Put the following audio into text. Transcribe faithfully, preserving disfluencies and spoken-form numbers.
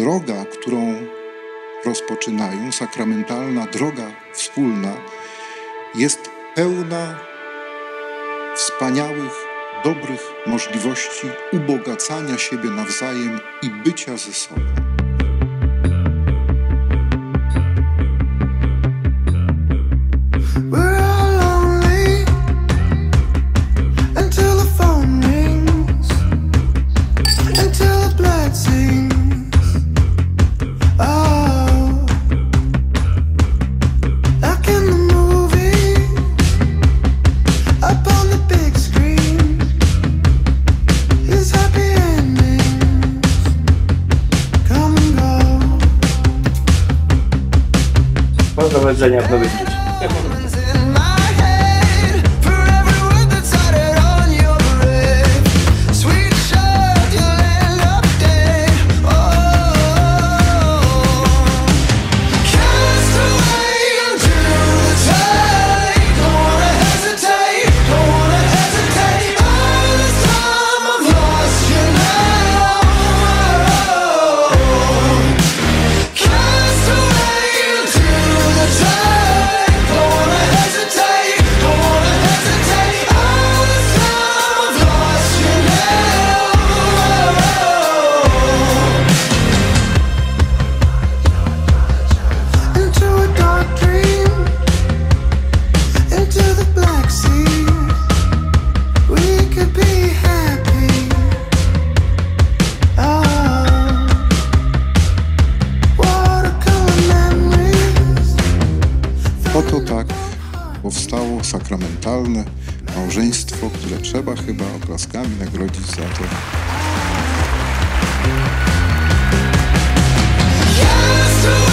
droga, którą rozpoczynają, sakramentalna droga wspólna, jest pełna wspaniałych, dobrych możliwości ubogacania siebie nawzajem i bycia ze sobą. Powodzenia w nowym życiu. Oto tak powstało sakramentalne małżeństwo, które trzeba chyba oklaskami nagrodzić za to.